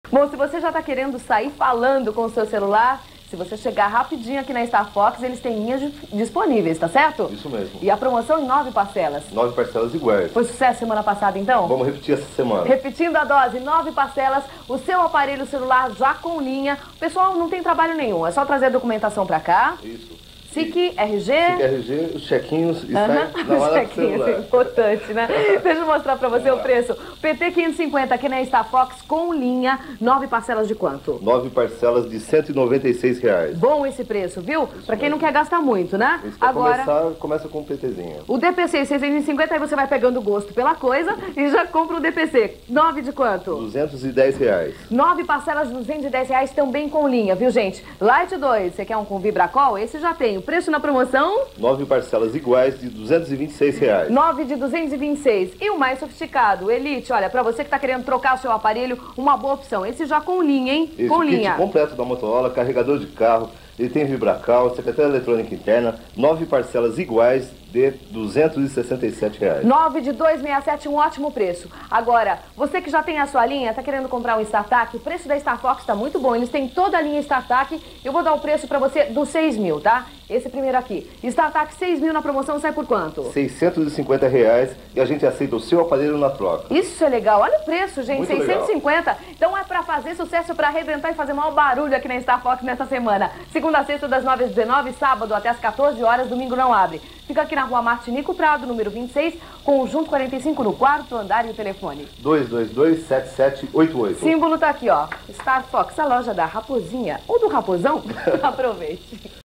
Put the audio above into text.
Bom, se você já está querendo sair falando com o seu celular, se você chegar rapidinho aqui na Star Fox, eles têm linhas disponíveis, tá certo? Isso mesmo. E a promoção em 9 parcelas. 9 parcelas iguais. Foi sucesso semana passada, então? Vamos repetir essa semana. Repetindo a dose, 9 parcelas, o seu aparelho celular já com linha. O pessoal não tem trabalho nenhum, é só trazer a documentação pra cá. Isso. SIC, RG. SIC, RG, os chequinhos e sai na hora do Chequinho, celular. é importante, né? Deixa eu mostrar pra você o preço. PT 550 aqui na Star Fox com linha, 9 parcelas de quanto? 9 parcelas de R$196. Bom esse preço, viu? Pra quem não quer gastar muito, né? Isso, pra agora, começa com um PTzinho. o DPC 650, aí você vai pegando gosto pela coisa e já compra o DPC. 9 de quanto? R$210. 9 parcelas de R$210 também com linha, viu, gente? Light 2, você quer um com Vibracol? Esse já tem. O preço na promoção? 9 parcelas iguais de R$226. 9 de 226. E o mais sofisticado, Elite, olha, pra você que tá querendo trocar o seu aparelho, uma boa opção. Esse já com linha, hein? Esse com kit linha. completo da Motorola, carregador de carro, ele tem Vibracal, secretária eletrônica interna, 9 parcelas iguais de R$267. 9 de 267, um ótimo preço. Agora, você que já tem a sua linha, tá querendo comprar um StarTAC, o preço da Star Fox tá muito bom. Eles têm toda a linha StarTAC. Eu vou dar o preço pra você dos 6 mil, tá? Esse primeiro aqui. StarTAC 6 mil na promoção sai por quanto? R$650 e a gente aceita o seu aparelho na troca. Isso é legal. Olha o preço, gente. Muito 650. Legal. Então é pra fazer sucesso, pra arrebentar e fazer maior barulho aqui na Star Fox nessa semana. Segunda a sexta, das 9 às 19, sábado até às 14 horas, domingo não abre. Fica aqui na rua Martinico Prado, número 26, conjunto 45, no 4º andar, e o telefone 222-7788. Símbolo tá aqui, ó. Star Fox, a loja da Raposinha ou do Raposão. Aproveite.